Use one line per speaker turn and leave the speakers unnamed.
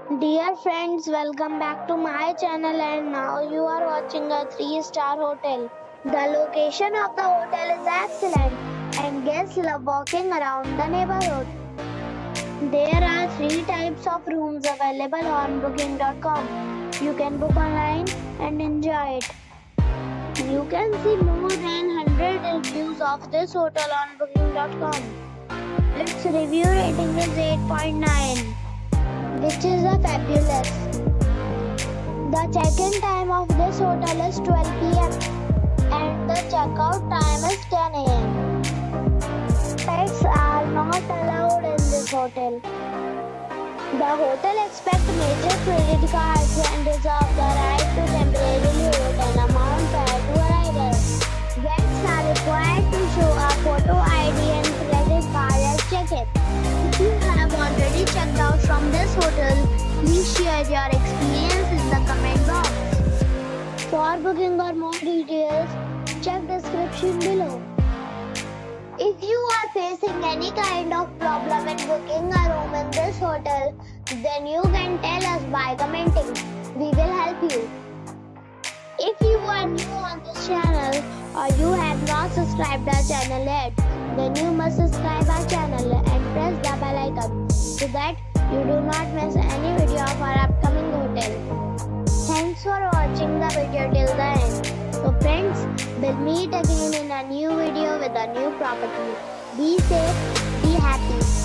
Dear friends, welcome back to my channel and now you are watching a 3-star hotel. The location of the hotel is excellent and guests love walking around the neighborhood. There are 3 types of rooms available on booking.com. You can book online and enjoy it. You can see more than 100 reviews of this hotel on booking.com. Its review rating is 8.9. which is a fabulous. The check-in time of this hotel is 12 p.m. and the check-out time is 10 a.m. Pets are not allowed in this hotel. The hotel accepts major credit cards and reserves the right to temporarily hold an amount prior to arrival. Guests are required to show a photo ID and credit card at check-in. If you have already checked out from this hotel, please share your experience in the comment box. For booking or more details, check description below. If you are facing any kind of problem in booking a room in this hotel, then you can tell us by commenting. We will help you. If you are new on this channel or you have not subscribed our channel yet, then you must subscribe our channel and press the bell icon so that you do not miss any video of our upcoming hotel. Thanks for watching the video till the end. So friends, we'll meet again in a new video with a new property. Be safe, be happy.